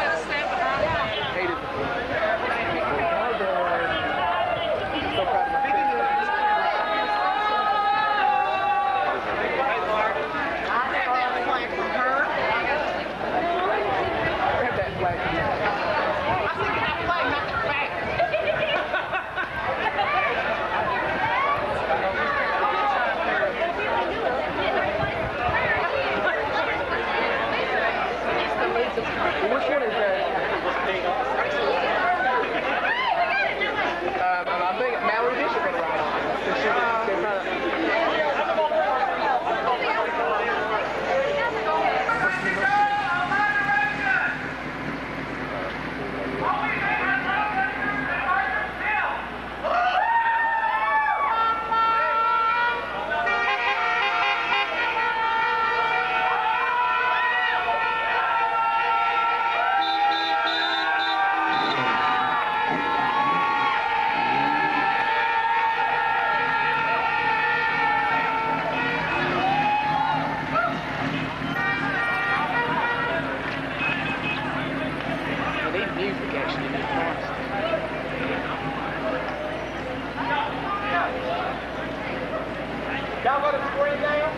Y'all gonna scream now?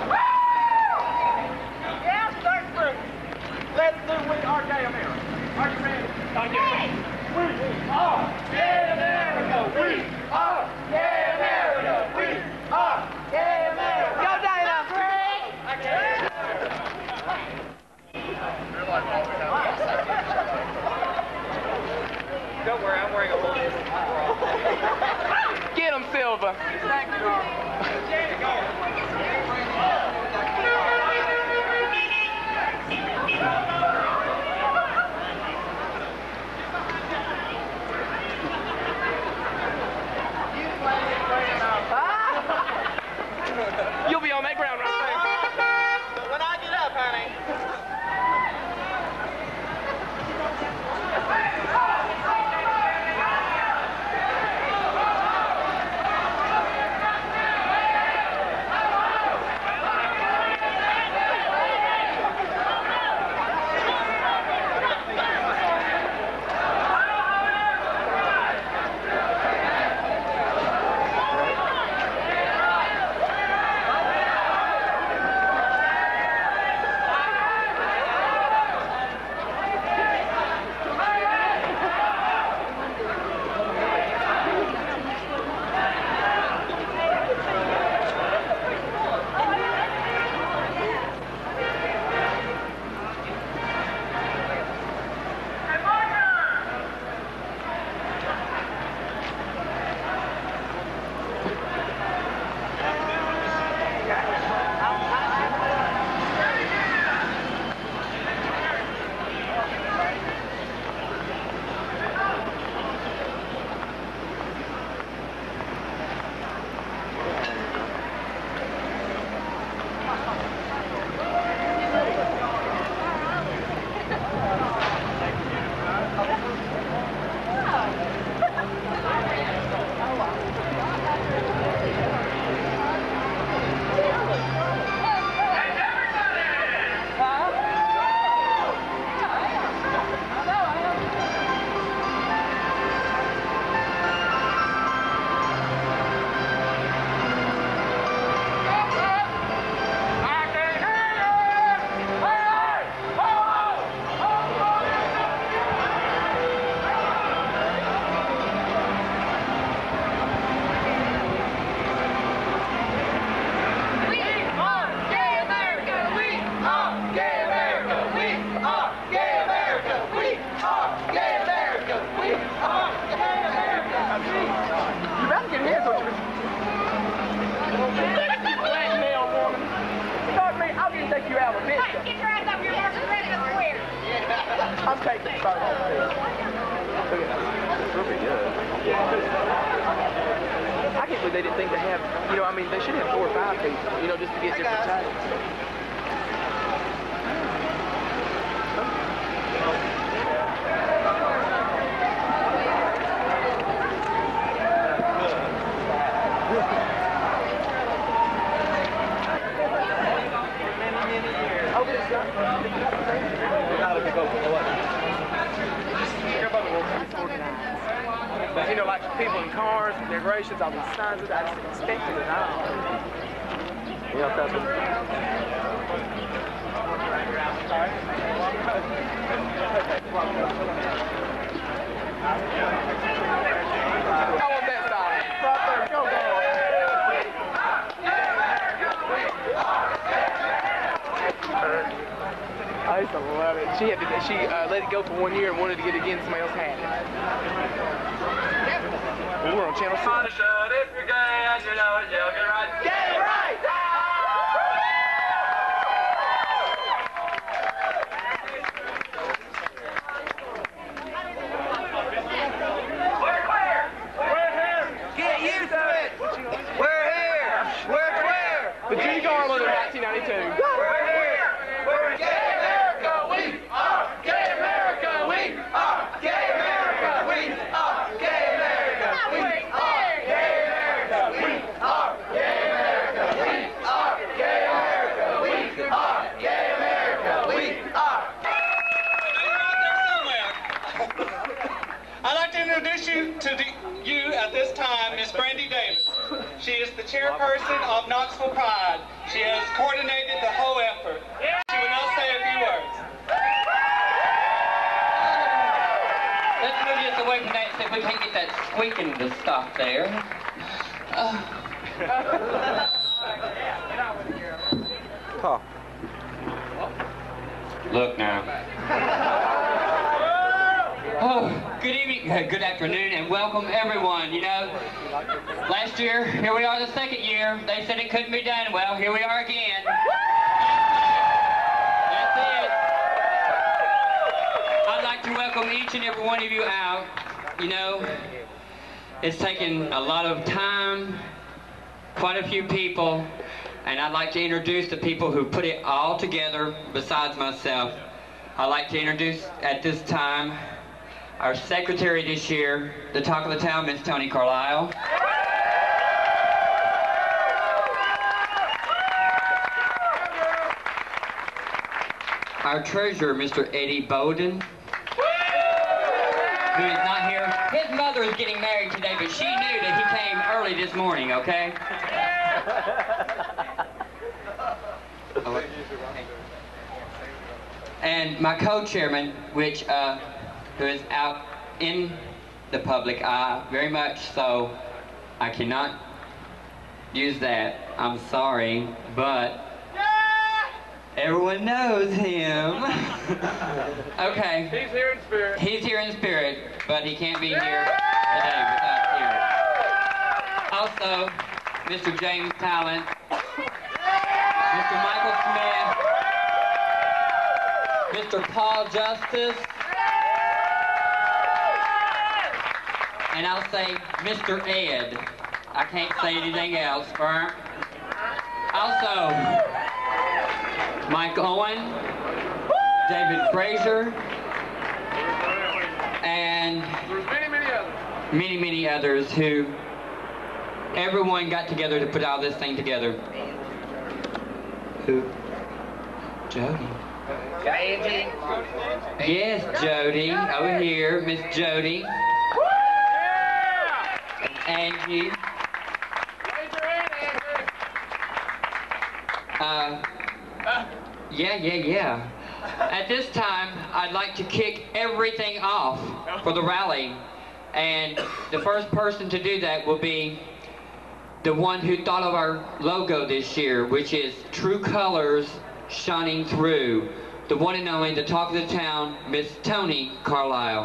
Yeah, start through. Let's do We Are Gay America. Are you ready? Are you ready? We are Gay America. We are Gay America. We are Gay America. Go Dana. I can't. Don't worry, I'm wearing a little bra. Get him, Silva. Thank you. You'll be on that ground right there. When I get up, honey. I'm taking the photo. It's really good. I can't believe they didn't think to have, you know, I mean, they should have 4 or 5 people, you know, just to get different titles. Many years. Oh, this is you know, like people in cars, decorations, all these signs, I just expected it all. Yeah, that's what I want that side. Right there, go, go. I used to love it. She let it go for 1 year and wanted to get it again. Somebody else had it. We were on Channel 6. If you're gay and you know it, you'll get right. Get it right! We're clear! We're here! Get used to it! We're here! We're clear! The Judy Garland in 1992. We're here! We're gay America! We are gay America! We are gay America! We are gay America! We are gay America! We are gay America! We are gay America! We are gay America! We are. I'd like to introduce you at this time, Miss Brandy Davis. She is the chairperson of Knoxville Pride. She has coordinated the whole effort. She will now say a few words. Let's move this away from that, see if we can't get that squeaking to stop there. Look now. Oh, good evening, good afternoon, and welcome everyone. You know, last year, here we are the second year. They said it couldn't be done. Well, here we are again. That's it. I'd like to welcome each and every one of you out. You know, it's taken a lot of time, quite a few people, and I'd like to introduce the people who put it all together besides myself. I'd like to introduce at this time our secretary this year, the talk of the town, Miss Toni Carlisle. Our treasurer, Mr. Eddie Bowden, who is not here. His mother is getting married today, but she knew that he came early this morning, okay? And my co-chairman, which who is out in the public eye, very much so. I cannot use that. I'm sorry, but everyone knows him. Okay. He's here in spirit. He's here in spirit, but he can't be here today with us here. Also, Mr. James Talent, Mr. Michael Smith, Mr. Paul Justice, and I'll say Mr. Ed. I can't say anything else. Also, Mike Owen, David Frazier, and many others who everyone got together to put all this thing together. Who? Jody. Yes, Jody. Over here, Miss Jody. Angie. Yeah. At this time, I'd like to kick everything off for the rally. And the first person to do that will be the one who thought of our logo this year, which is True Colors Shining Through. The one and only, the talk of the town, Miss Toni Carlisle.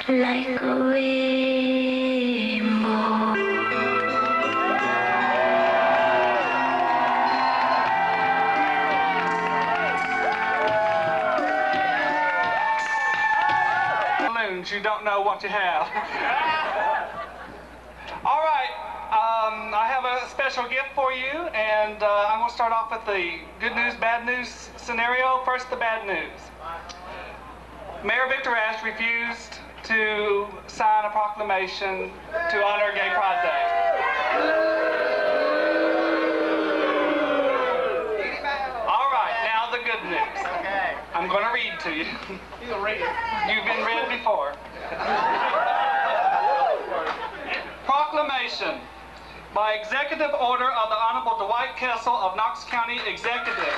like a rainbow. You don't know what you have. All right, I have a special gift for you, and I'm going to start off with the good news, bad news scenario. First, the bad news. Mayor Victor Ashe refused to sign a proclamation to honor Gay Pride Day. All right, now the good news. I'm going to read to you. You'll read it. You've been read before. Proclamation. By executive order of the Honorable Dwight Kessel of Knox County Executive.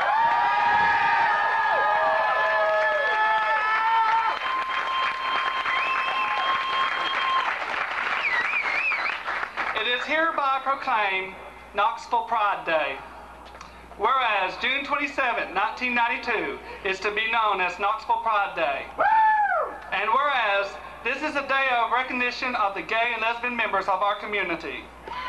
It is hereby proclaimed Knoxville Pride Day. Whereas June 27, 1992 is to be known as Knoxville Pride Day. And whereas this is a day of recognition of the gay and lesbian members of our community.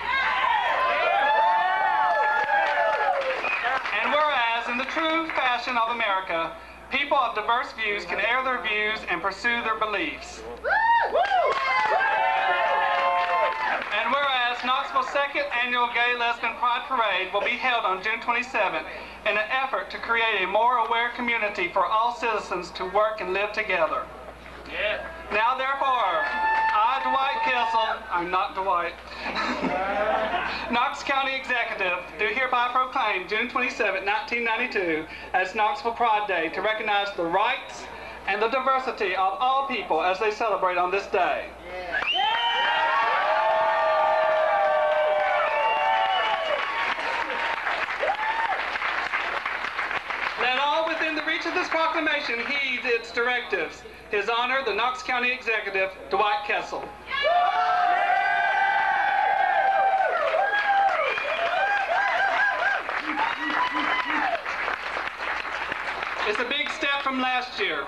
And whereas in the true fashion of America, people of diverse views can air their views and pursue their beliefs. And whereas Knoxville's second annual Gay Lesbian Pride Parade will be held on June 27th in an effort to create a more aware community for all citizens to work and live together. Yeah. Now therefore, I, Dwight Kessel, I'm not Dwight, Knox County Executive, do hereby proclaim June 27, 1992 as Knoxville Pride Day to recognize the rights and the diversity of all people as they celebrate on this day. Yeah. Let all within the reach of this proclamation heed its directives. His Honor, the Knox County Executive, Dwight Kessel. It's a big step from last year.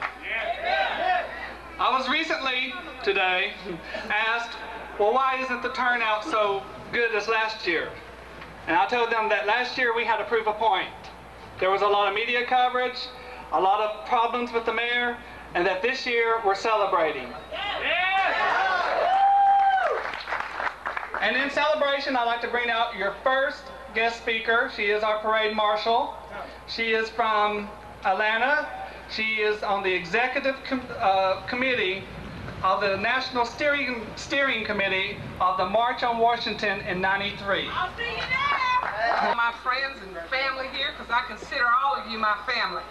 I was recently, today, asked, well, why isn't the turnout so good as last year? And I told them that last year we had to prove a point. There was a lot of media coverage, a lot of problems with the mayor, and that this year we're celebrating. Yes! And in celebration, I'd like to bring out your first guest speaker. She is our parade marshal. She is from Atlanta. She is on the executive committee of the National Steering Committee of the March on Washington in '93. I'll see you there! My friends and family here, because I consider all of you my family.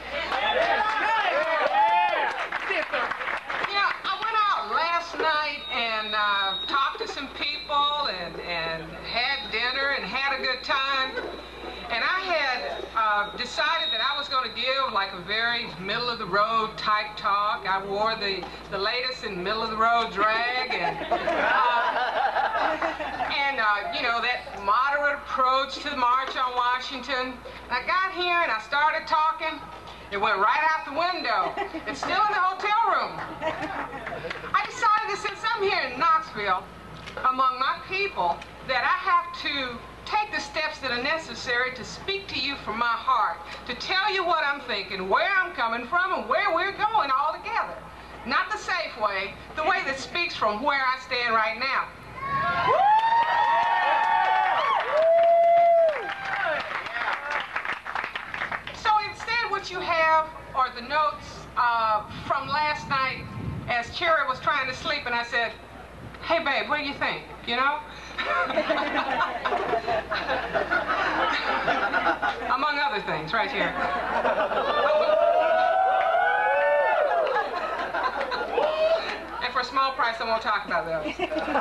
Yeah, I went out last night and talked to some people and had dinner and had a good time. And I had decided that I was going to give like a very middle-of-the-road type talk. I wore the latest in middle-of-the-road drag and you know, that moderate approach to the March on Washington. And I got here and I started talking. It went right out the window. It's still in the hotel room. I decided that since I'm here in Knoxville, among my people, that I have to take the steps that are necessary to speak to you from my heart, to tell you what I'm thinking, where I'm coming from, and where we're going all together. Not the safe way, the way that speaks from where I stand right now. So instead what you have are the notes from last night as Cherry was trying to sleep, and I said, hey babe, what do you think, you know? Among other things, right here. And for a small price, I won't talk about those.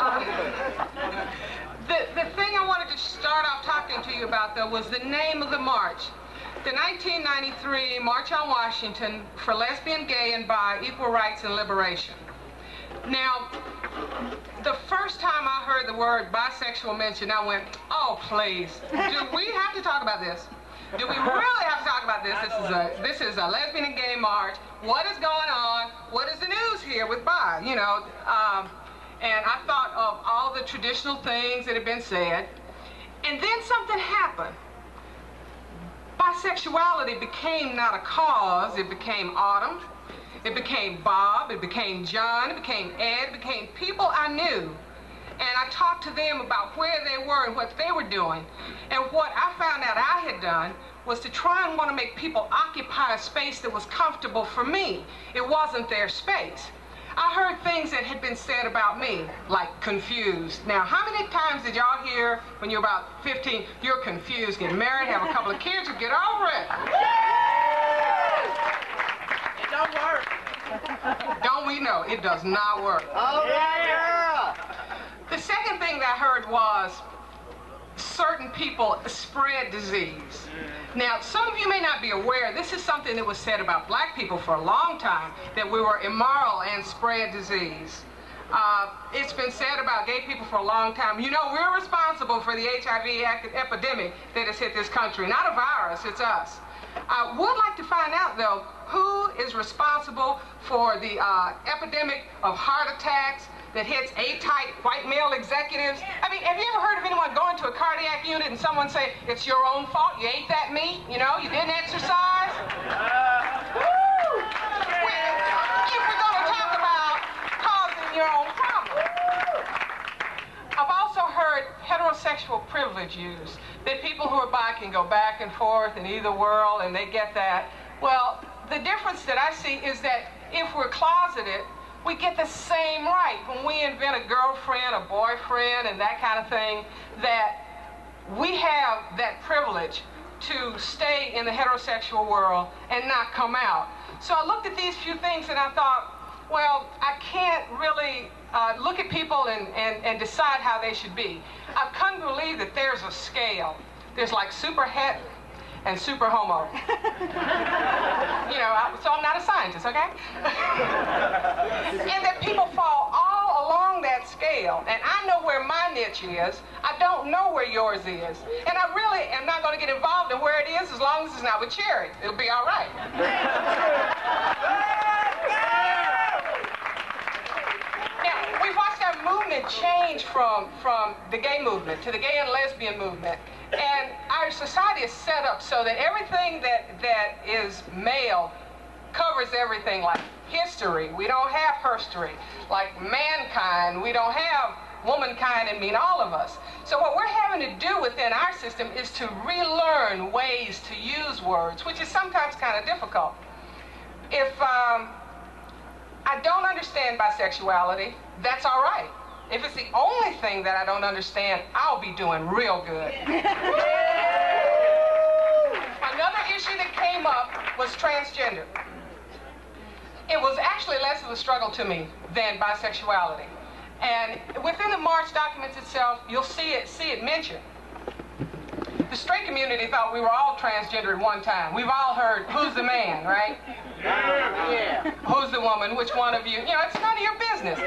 The thing I wanted to start off talking to you about, though, was the name of the march. The 1993 March on Washington for Lesbian, Gay, and Bi Equal Rights and Liberation. Now, the first time I heard the word bisexual mentioned, I went, oh, please, do we have to talk about this? Do we really have to talk about this? This is a lesbian and gay march. What is going on? What is the news here with bi? You know, and I thought of all the traditional things that had been said, and then something happened. Bisexuality became not a cause, it became Autumn, it became Bob, it became John, it became Ed, it became people I knew. And I talked to them about where they were and what they were doing. And what I found out I had done was to try and want to make people occupy a space that was comfortable for me. It wasn't their space. I heard things that had been said about me, like confused. Now, how many times did y'all hear when you're about 15, you're confused, get married, have a couple of kids, and get over it? It don't work. Don't we know? It does not work. Oh, yeah. The second thing that I heard was certain people spread disease. Now, some of you may not be aware, this is something that was said about black people for a long time, that we were immoral and spread disease. It's been said about gay people for a long time. You know, we're responsible for the HIV epidemic that has hit this country. Not a virus, it's us. I would like to find out, though, who is responsible for the epidemic of heart attacks that hits A-type white male executives. I mean, have you ever heard of anyone going to a cardiac unit and someone say, it's your own fault, you ate that meat, you know, you didn't exercise? Woo! If we're going to talk about causing your own problem. I've also heard heterosexual privilege used, that people who are bi can go back and forth in either world and they get that. Well, the difference that I see is that if we're closeted, we get the same right when we invent a girlfriend, a boyfriend, and that kind of thing, that we have that privilege to stay in the heterosexual world and not come out. So I looked at these few things and I thought, well, I can't really look at people and decide how they should be. I've come to believe that there's a scale. There's like super het and super homo. You know, so I'm not a scientist, okay? And that people fall all along that scale. And I know where my niche is. I don't know where yours is. And I really am not going to get involved in where it is as long as it's not with Cherry. It'll be all right. Now, we've watched our movement change from the gay movement to the gay and lesbian movement. And our society is set up so that everything that is male covers everything, like history. We don't have herstory. Like mankind, we don't have womankind and mean all of us. So what we're having to do within our system is to relearn ways to use words, which is sometimes kind of difficult. If I don't understand bisexuality, that's all right. If it's the only thing that I don't understand, I'll be doing real good. Another issue that came up was transgender. It was actually less of a struggle to me than bisexuality. And within the March documents itself, you'll see it mentioned. The straight community thought we were all transgender at one time. We've all heard, who's the man, right? Yeah. Who's the woman? Which one of you? You know, it's none of your business.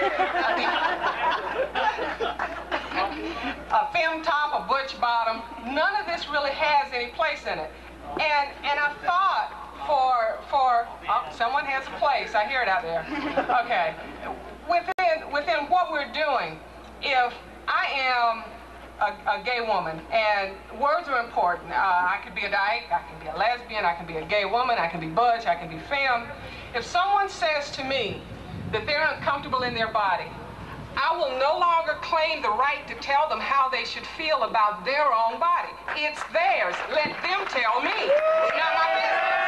A femme top, a butch bottom, none of this really has any place in it. And I thought for oh, someone has a place. I hear it out there. Okay. Within what we're doing, if I am a gay woman, and words are important. I could be a dyke, I can be a lesbian, I can be a gay woman, I can be butch, I can be femme. If someone says to me that they're uncomfortable in their body, I will no longer claim the right to tell them how they should feel about their own body. It's theirs. Let them tell me. It's not my business.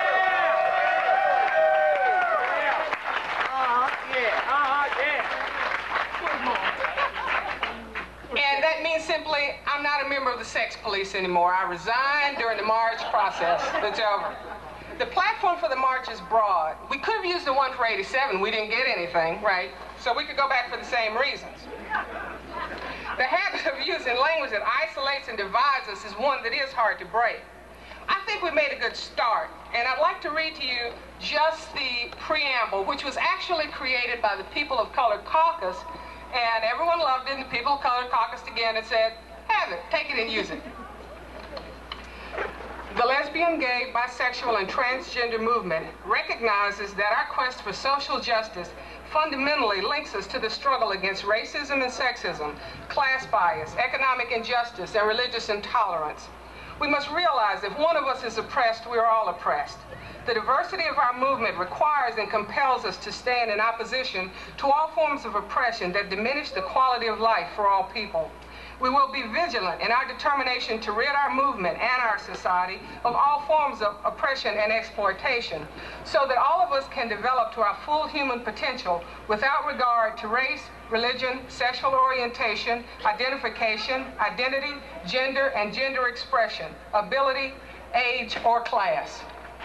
And that means simply, I'm not a member of the sex police anymore. I resigned during the March process. It's over. The platform for the March is broad. We could have used the one for 87. We didn't get anything, right? So we could go back for the same reasons. The habit of using language that isolates and divides us is one that is hard to break. I think we made a good start, and I'd like to read to you just the preamble, which was actually created by the People of Color Caucus, and everyone loved it, and the People of Color caucused again and said, have it, take it and use it. The The lesbian, gay, bisexual, and transgender movement recognizes that our quest for social justice fundamentally links us to the struggle against racism and sexism, class bias, economic injustice, and religious intolerance. We must realize if one of us is oppressed, we are all oppressed. The diversity of our movement requires and compels us to stand in opposition to all forms of oppression that diminish the quality of life for all people. We will be vigilant in our determination to rid our movement and our society of all forms of oppression and exploitation, so that all of us can develop to our full human potential without regard to race, religion, sexual orientation, identification, identity, gender, and gender expression, ability, age, or class.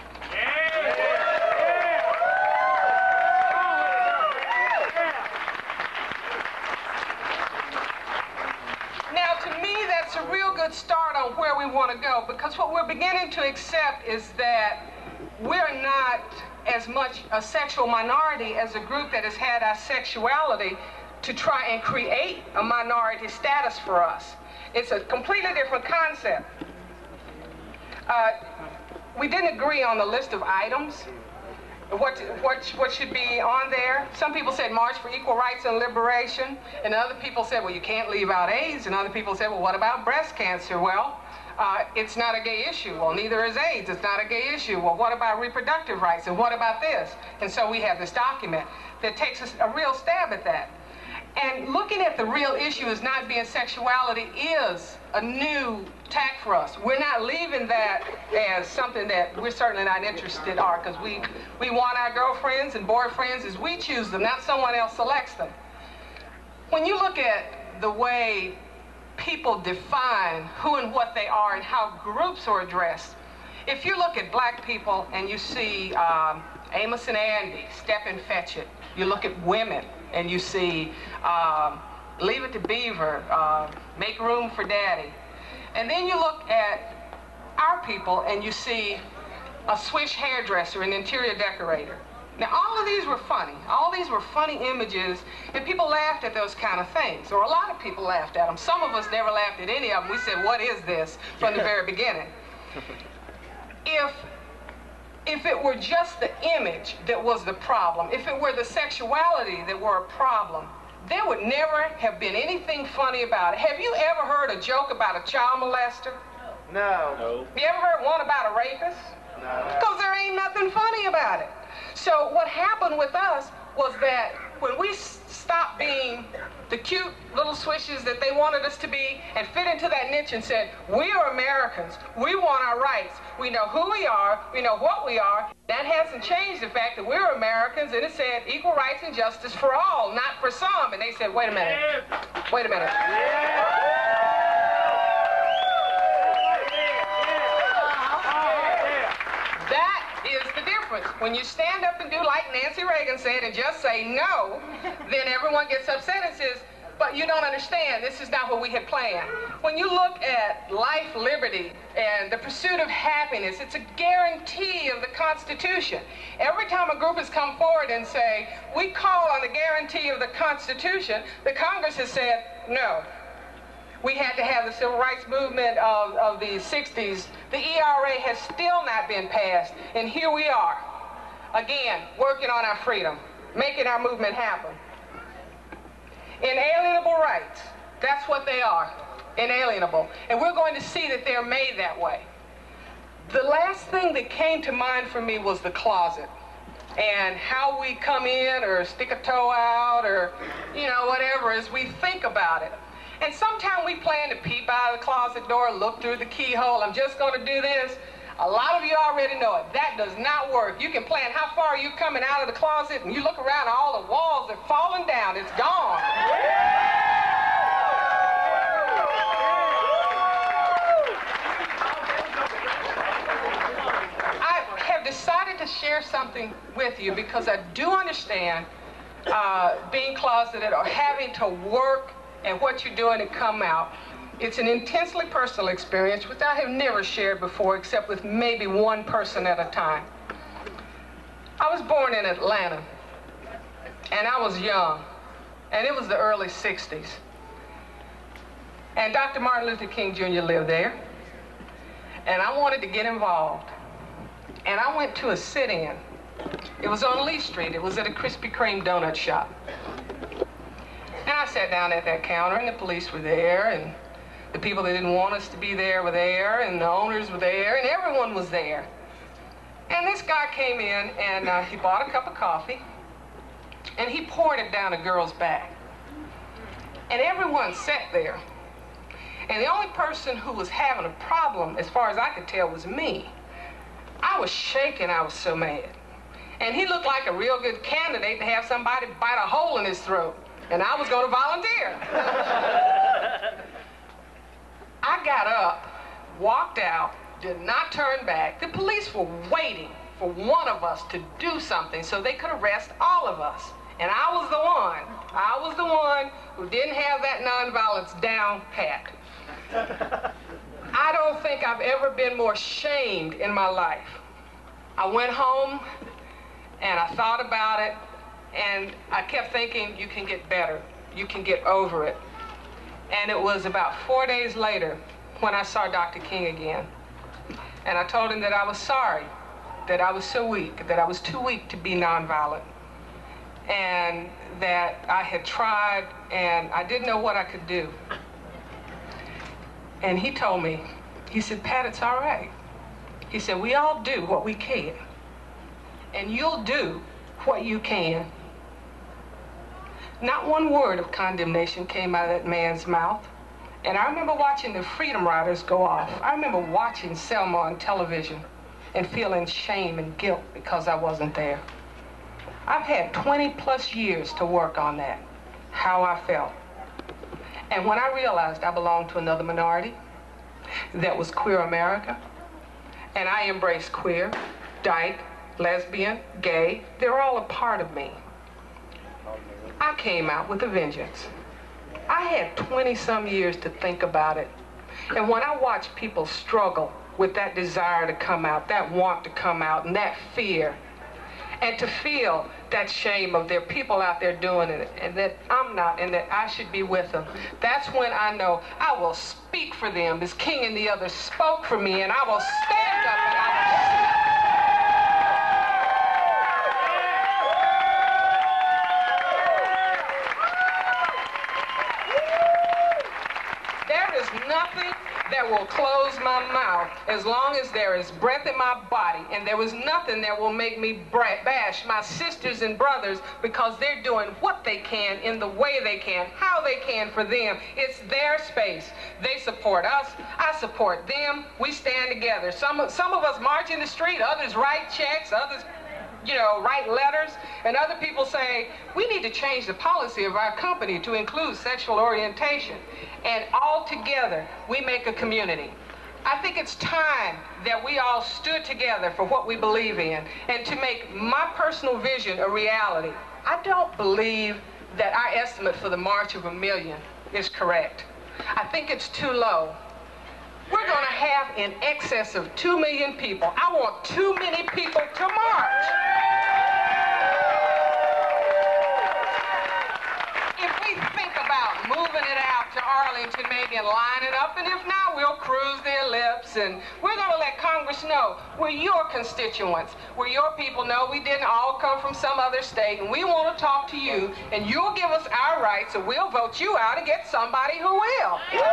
Now, to me, that's a real good start on where we want to go, because what we're beginning to accept is that we're not as much a sexual minority as a group that has had our sexuality to try and create a minority status for us. It's a completely different concept. We didn't agree on the list of items, what should be on there. Some people said March for Equal Rights and Liberation, and other people said, well, you can't leave out AIDS, and other people said, well, what about breast cancer? Well, it's not a gay issue. Well, neither is AIDS. It's not a gay issue. Well, what about reproductive rights, and what about this? And so we have this document that takes us a real stab at that. And looking at the real issue as not being sexuality is a new tack for us. We're not leaving that as something that we're certainly not interested in, because we want our girlfriends and boyfriends as we choose them, not someone else selects them. When you look at the way people define who and what they are and how groups are addressed, if you look at black people and you see Amos and Andy, Step and Fetch It, you look at women and you see Leave It to Beaver, Make Room for Daddy. And then you look at our people and you see a Swish hairdresser, an interior decorator. Now, all of these were funny. All these were funny images, and people laughed at those kind of things, or a lot of people laughed at them. Some of us never laughed at any of them. We said, what is this, from the very beginning. If it were just the image that was the problem, if it were the sexuality that were a problem, there would never have been anything funny about it. Have you ever heard a joke about a child molester? No. You ever heard one about a rapist? No. Because there ain't nothing funny about it. So what happened with us was that when we stopped being the cute little swishes that they wanted us to be and fit into that niche and said, we are Americans, we want our rights, we know who we are, we know what we are, that hasn't changed the fact that we're Americans, and it said equal rights and justice for all, not for some. And they said, wait a minute, wait a minute. That is the difference. When you stand up and do like Nancy Reagan said and just say no, then everyone gets upset and says, but you don't understand, this is not what we had planned. When you look at life, liberty, and the pursuit of happiness, it's a guarantee of the Constitution. Every time a group has come forward and say, we call on the guarantee of the Constitution, the Congress has said, no. We had to have the civil rights movement of the 60s. The ERA has still not been passed, and here we are, again, working on our freedom, making our movement happen. Inalienable rights, that's what they are, inalienable. And we're going to see that they're made that way. The last thing that came to mind for me was the closet, and how we come in or stick a toe out or, you know, whatever, as we think about it. And sometimes we plan to peep out of the closet door, look through the keyhole, I'm just going to do this. A lot of you already know it. That does not work. You can plan how far you're coming out of the closet, and you look around, all the walls are falling down. It's gone. I have decided to share something with you because I do understand being closeted or having to work and what you're doing to come out. It's an intensely personal experience, which I have never shared before, except with maybe one person at a time. I was born in Atlanta, and I was young, and it was the early 60s. And Dr. Martin Luther King Jr. lived there. and I wanted to get involved. And I went to a sit-in. It was on Lee Street. It was at a Krispy Kreme donut shop. And I sat down at that counter, and the police were there, and the people that didn't want us to be there were there, and the owners were there, and everyone was there. And this guy came in, and he bought a cup of coffee, and he poured it down a girl's back. And everyone sat there. And the only person who was having a problem, as far as I could tell, was me. I was shaking, I was so mad. And he looked like a real good candidate to have somebody bite a hole in his throat. And I was going to volunteer. I got up, walked out, did not turn back. The police were waiting for one of us to do something so they could arrest all of us. And I was the one who didn't have that nonviolence down pat. I don't think I've ever been more shamed in my life. I went home and I thought about it, and I kept thinking, you can get better. You can get over it. And it was about 4 days later when I saw Dr. King again. And I told him that I was sorry, that I was so weak, that I was too weak to be nonviolent. And that I had tried and I didn't know what I could do. And he told me, he said, Pat, it's all right. He said, we all do what we can. And you'll do what you can. Not one word of condemnation came out of that man's mouth. And I remember watching the Freedom Riders go off. I remember watching Selma on television and feeling shame and guilt because I wasn't there. I've had 20 plus years to work on that, how I felt. And when I realized I belonged to another minority that was Queer America, and I embraced queer, dyke, lesbian, gay, they're all a part of me. I came out with a vengeance. I had 20-some years to think about it. And when I watch people struggle with that desire to come out, that want to come out, and that fear, and to feel that shame of there are people out there doing it, and that I'm not, and that I should be with them, that's when I know I will speak for them as King and the others spoke for me, and I will stand up and I will speak. There is nothing that will close my mouth as long as there is breath in my body, and there was nothing that will make me bash my sisters and brothers because they're doing what they can in the way they can, how they can for them. It's their space. They support us. I support them. We stand together. Some of us march in the street, others write checks, others write letters, and other people say, we need to change the policy of our company to include sexual orientation. And all together, we make a community. I think it's time that we all stood together for what we believe in and to make my personal vision a reality. I don't believe that our estimate for the March of 1 million is correct. I think it's too low. We're going to have in excess of 2 million people. I want too many people to march. If we think about moving it out to Arlington maybe and lining up, and if not, we'll cruise the ellipse, and we're going to let Congress know we're your constituents. We're your people. Know we didn't all come from some other state, and we want to talk to you, and you'll give us our rights, and we'll vote you out and get somebody who will.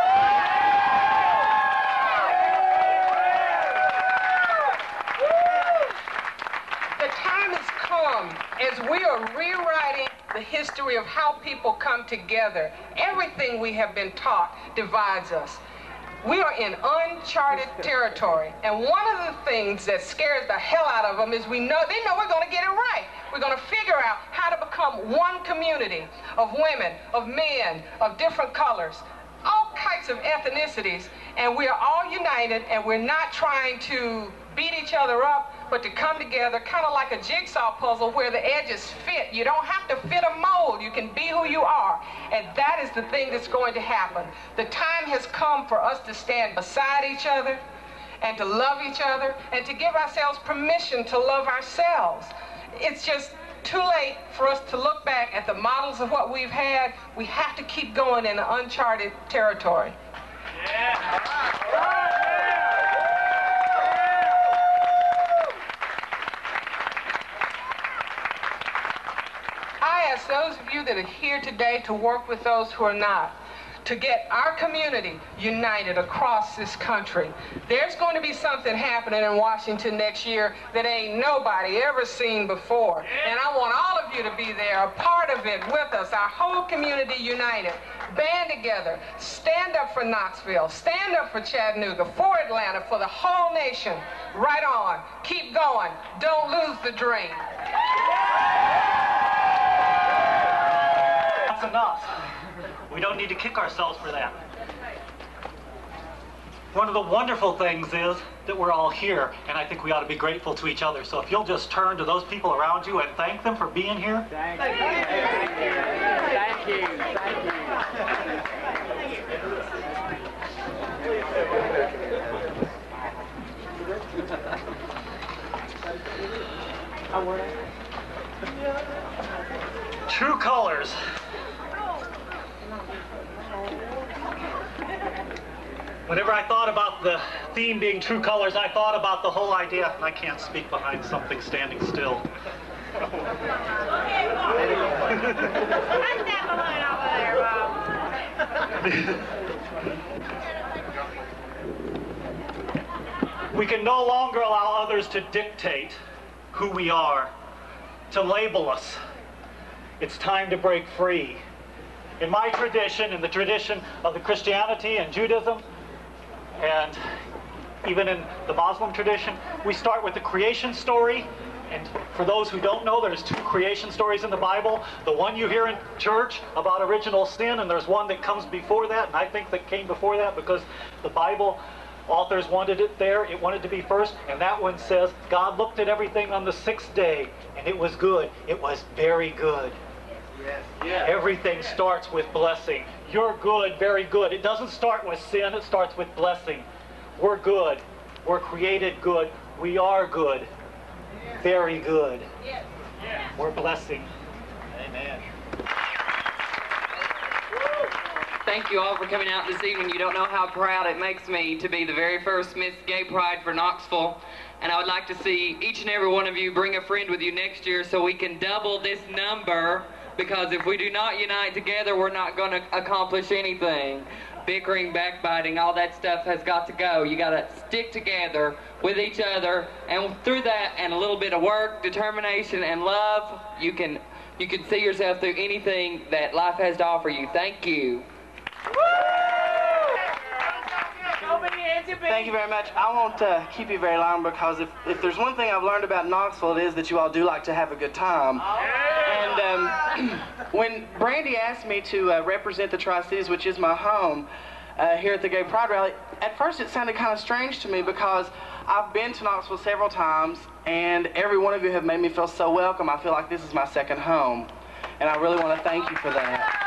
As we are rewriting the history of how people come together, everything we have been taught divides us. We are in uncharted territory, and one of the things that scares the hell out of them is they know we're going to get it right. We're going to figure out how to become one community of women, of men, of different colors, all kinds of ethnicities, and we are all united, and we're not trying to beat each other up, but to come together kind of like a jigsaw puzzle where the edges fit. You don't have to fit a mold. You can be who you are. And that is the thing that's going to happen. The time has come for us to stand beside each other and to love each other and to give ourselves permission to love ourselves. It's just too late for us to look back at the models of what we've had. We have to keep going in uncharted territory. Yeah. ask those of you that are here today to work with those who are not, to get our community united across this country. There's going to be something happening in Washington next year that ain't nobody ever seen before. And I want all of you to be there, a part of it with us, our whole community united. Band together, stand up for Knoxville, stand up for Chattanooga, for Atlanta, for the whole nation. Right on, keep going, don't lose the dream. That's enough. We don't need to kick ourselves for that. One of the wonderful things is that we're all here, and I think we ought to be grateful to each other. So if you'll just turn to those people around you and thank them for being here. Thank you. Thank you. Thank you. True colors. Whenever I thought about the theme being true colors, I thought about the whole idea. I can't speak behind something standing still. We can no longer allow others to dictate who we are, to label us. It's time to break free. In my tradition, in the tradition of the Christianity and Judaism, and even in the Muslim tradition, we start with the creation story. And for those who don't know, there's two creation stories in the Bible. The one you hear in church about original sin, and there's one that comes before that, and I think that came before that because the Bible authors wanted it there. It wanted to be first, and that one says, God looked at everything on the sixth day, and it was good. It was very good. Yes. Yes. Everything starts with blessing. You're good, very good. It doesn't start with sin, it starts with blessing. We're good. We're created good. We are good. Very good. Yes. We're blessing. Amen. Thank you all for coming out this evening. You don't know how proud it makes me to be the very first Miss Gay Pride for Knoxville. And I would like to see each and every one of you bring a friend with you next year so we can double this number, because if we do not unite together, we're not going to accomplish anything. Bickering, backbiting, all that stuff has got to go. You got to stick together with each other, and through that and a little bit of work, determination, and love, you can see yourself through anything that life has to offer you. Thank you. Thank you very much. I won't keep you very long, because if there's one thing I've learned about Knoxville, it is that you all do like to have a good time. And when Brandy asked me to represent the Tri-Cities, which is my home, here at the Gay Pride Rally, at first it sounded kind of strange to me, because I've been to Knoxville several times, and every one of you have made me feel so welcome. I feel like this is my second home, and I really want to thank you for that.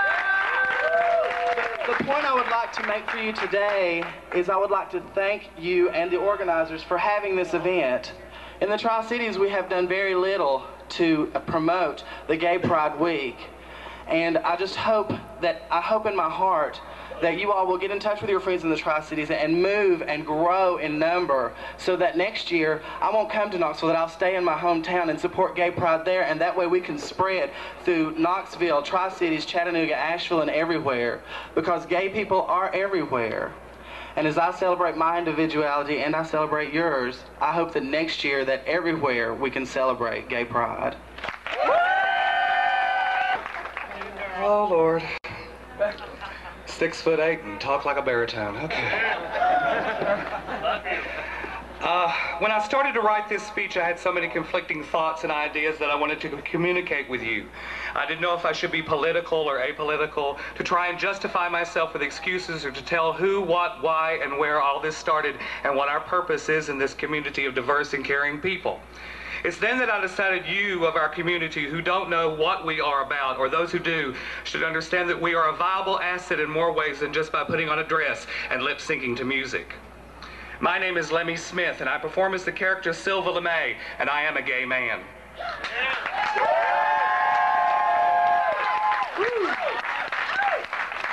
The point I would like to make for you today is I would like to thank you and the organizers for having this event. In the Tri-Cities, we have done very little to promote the Gay Pride Week. And I just hope in my heart that you all will get in touch with your friends in the Tri-Cities and move and grow in number, so that next year I won't come to Knoxville, that I'll stay in my hometown and support Gay Pride there, and that way we can spread through Knoxville, Tri-Cities, Chattanooga, Asheville, and everywhere, because gay people are everywhere. And as I celebrate my individuality and I celebrate yours, I hope that next year that everywhere we can celebrate Gay Pride. Oh, Lord. 6'8" and talk like a baritone. Okay. When I started to write this speech, I had so many conflicting thoughts and ideas that I wanted to communicate with you. I didn't know if I should be political or apolitical, to try and justify myself with excuses, or to tell who, what, why, and where all this started, and what our purpose is in this community of diverse and caring people. It's then that I decided you of our community who don't know what we are about, or those who do, should understand that we are a viable asset in more ways than just by putting on a dress and lip-syncing to music. My name is Lemmy Smith, and I perform as the character Silva LeMay, and I am a gay man.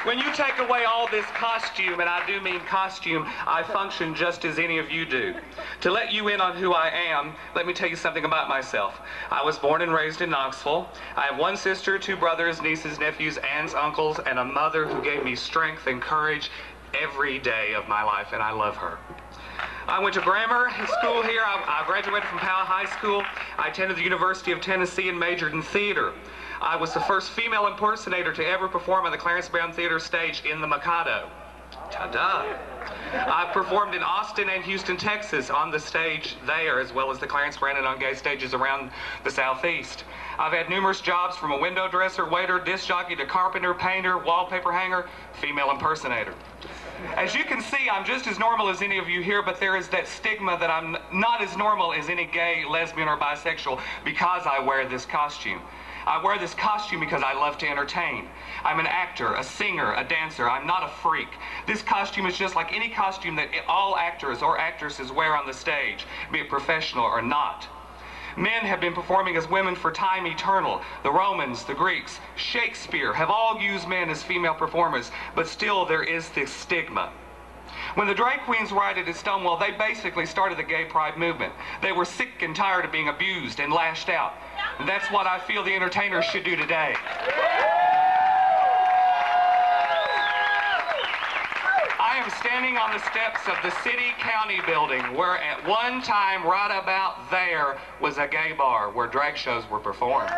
When you take away all this costume, and I do mean costume, I function just as any of you do. To let you in on who I am, let me tell you something about myself. I was born and raised in Knoxville. I have one sister, 2 brothers, nieces, nephews, aunts, uncles, and a mother who gave me strength and courage every day of my life, and I love her. I went to grammar school here. I graduated from Powell High School. I attended the University of Tennessee and majored in theater. I was the first female impersonator to ever perform on the Clarence Brown Theater stage in the Mikado. Ta-da! I performed in Austin and Houston, Texas on the stage there, as well as the Clarence Brown and on gay stages around the Southeast. I've had numerous jobs from a window dresser, waiter, disc jockey to carpenter, painter, wallpaper hanger, female impersonator. As you can see, I'm just as normal as any of you here, but there is that stigma that I'm not as normal as any gay, lesbian, or bisexual because I wear this costume. I wear this costume because I love to entertain. I'm an actor, a singer, a dancer. I'm not a freak. This costume is just like any costume that all actors or actresses wear on the stage, be it professional or not. Men have been performing as women for time eternal. The Romans, the Greeks, Shakespeare have all used men as female performers, but still there is this stigma. When the drag queens rioted at Stonewall, they basically started the gay pride movement. They were sick and tired of being abused and lashed out. And that's what I feel the entertainers should do today. I am standing on the steps of the city-county building where at one time right about there was a gay bar where drag shows were performed.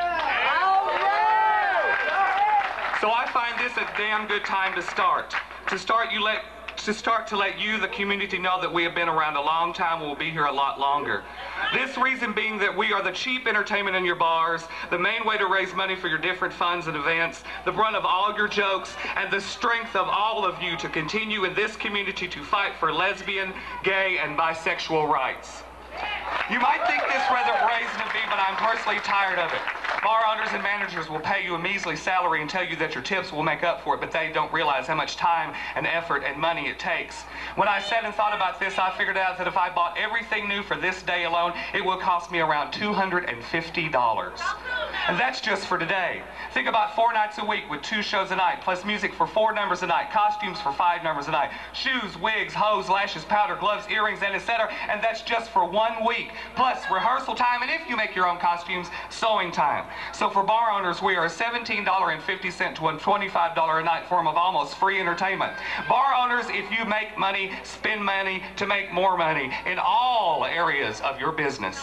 So I find this a damn good time to start. To start to let you, the community, know that we have been around a long time. We'll be here a lot longer. This reason being that we are the cheap entertainment in your bars, the main way to raise money for your different funds and events, the brunt of all your jokes, and the strength of all of you to continue in this community to fight for lesbian, gay, and bisexual rights. You might think this rather brazen of me, but I'm personally tired of it. Bar owners and managers will pay you a measly salary and tell you that your tips will make up for it, but they don't realize how much time and effort and money it takes. When I sat and thought about this, I figured out that if I bought everything new for this day alone, it would cost me around $250. And that's just for today. Think about 4 nights a week with 2 shows a night, plus music for 4 numbers a night, costumes for 5 numbers a night, shoes, wigs, hose, lashes, powder, gloves, earrings, and etc. And that's just for 1 week, plus rehearsal time, and if you make your own costumes, sewing time. So for bar owners, we are a $17.50 to a $25 a night form of almost free entertainment. Bar owners, if you make money, spend money to make more money in all areas of your business.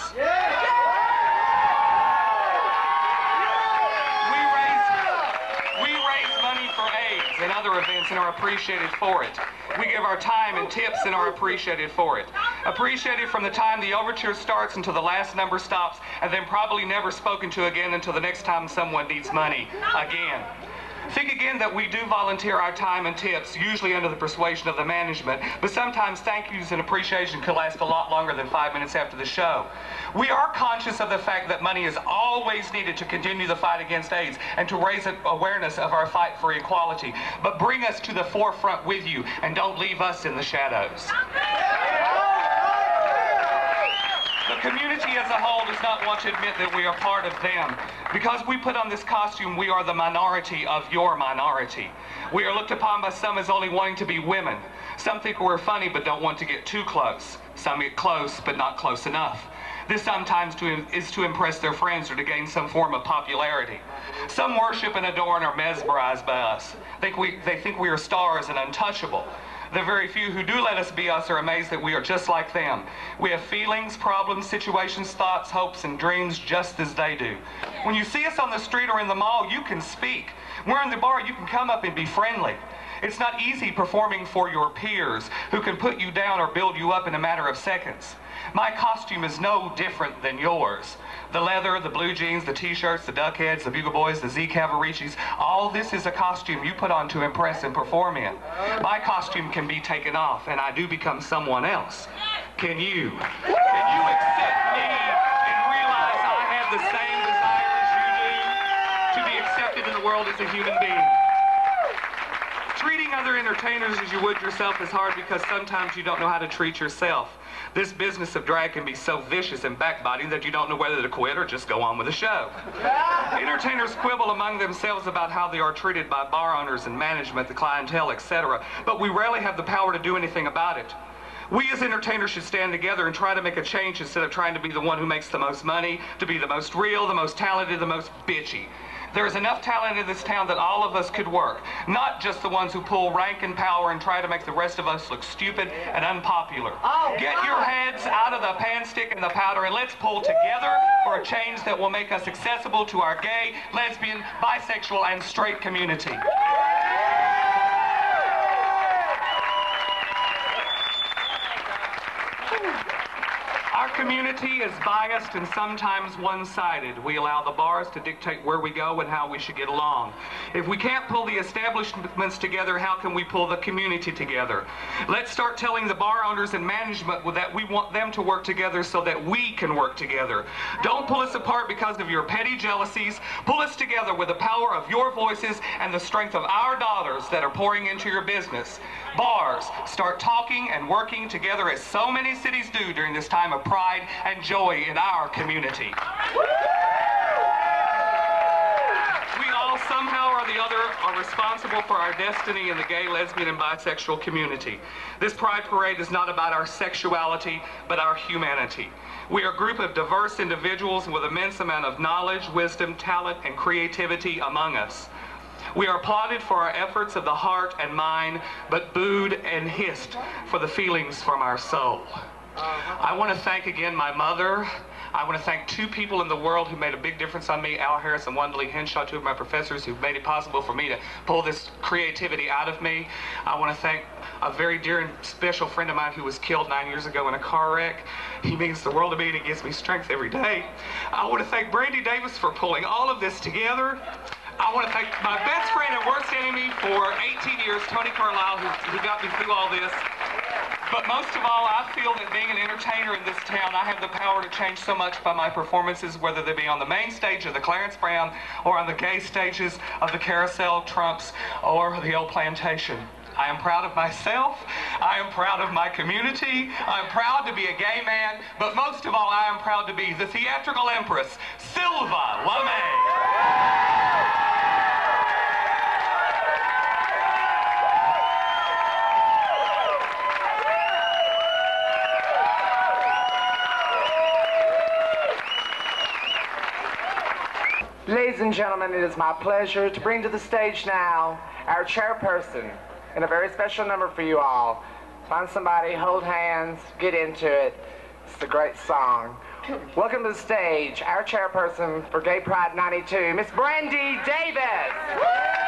We raise money for AIDS and other events and are appreciated for it. We give our time and tips and are appreciated for it. Appreciated from the time the overture starts until the last number stops, and then probably never spoken to again until the next time someone needs money again. Think again that we do volunteer our time and tips, usually under the persuasion of the management, but sometimes thank yous and appreciation can last a lot longer than 5 minutes after the show. We are conscious of the fact that money is always needed to continue the fight against AIDS and to raise awareness of our fight for equality, but bring us to the forefront with you and don't leave us in the shadows. The community as a whole does not want to admit that we are part of them. Because we put on this costume, we are the minority of your minority. We are looked upon by some as only wanting to be women. Some think we're funny but don't want to get too close. Some get close but not close enough. This sometimes is to impress their friends or to gain some form of popularity. Some worship and adore and are mesmerized by us. They think we are stars and untouchable. The very few who do let us be us are amazed that we are just like them. We have feelings, problems, situations, thoughts, hopes, and dreams just as they do. When you see us on the street or in the mall, you can speak. We're in the bar, you can come up and be friendly. It's not easy performing for your peers who can put you down or build you up in a matter of seconds. My costume is no different than yours. The leather, the blue jeans, the t-shirts, the duck heads, the bugle boys, the Z Cavariccis, all this is a costume you put on to impress and perform in. My costume can be taken off and I do become someone else. Can you? Can you accept me and realize I have the same desire as you do to be accepted in the world as a human being? treating other entertainers as you would yourself is hard because sometimes you don't know how to treat yourself. This business of drag can be so vicious and backbiting that you don't know whether to quit or just go on with the show. Entertainers quibble among themselves about how they are treated by bar owners and management, the clientele, etc., but we rarely have the power to do anything about it. We as entertainers should stand together and try to make a change instead of trying to be the one who makes the most money, to be the most real, the most talented, the most bitchy. There's enough talent in this town that all of us could work, not just the ones who pull rank and power and try to make the rest of us look stupid and unpopular. Get your heads out of the pan stick and the powder and let's pull together for a change that will make us accessible to our gay, lesbian, bisexual, and straight community. Our community is biased and sometimes one-sided. We allow the bars to dictate where we go and how we should get along. If we can't pull the establishments together, how can we pull the community together? Let's start telling the bar owners and management that we want them to work together so that we can work together. Don't pull us apart because of your petty jealousies. Pull us together with the power of your voices and the strength of our dollars that are pouring into your business. Bars, start talking and working together as so many cities do during this time of pride and joy in our community. We all somehow or the other are responsible for our destiny in the gay, lesbian, and bisexual community. This Pride Parade is not about our sexuality, but our humanity. We are a group of diverse individuals with immense amount of knowledge, wisdom, talent, and creativity among us. We are applauded for our efforts of the heart and mind, but booed and hissed for the feelings from our soul. I want to thank again my mother. I want to thank two people in the world who made a big difference on me, Al Harris and Wanda Lee Henshaw, two of my professors who made it possible for me to pull this creativity out of me. I want to thank a very dear and special friend of mine who was killed 9 years ago in a car wreck. He means the world to me and he gives me strength every day. I want to thank Brandy Davis for pulling all of this together. I want to thank my best friend and worst enemy for 18 years, Tony Carlisle, who got me through all this. But most of all, I feel that being an entertainer in this town, I have the power to change so much by my performances, whether they be on the main stage of the Clarence Brown or on the gay stages of the Carousel, Trumps, or the Old Plantation. I am proud of myself. I am proud of my community. I'm proud to be a gay man. But most of all, I am proud to be the theatrical empress, Silva LeMay. Ladies and gentlemen, it is my pleasure to bring to the stage now our chairperson and a very special number for you all. Find somebody, hold hands, get into it. It's a great song. Welcome to the stage, our chairperson for Gay Pride 92, Miss Brandy Davis.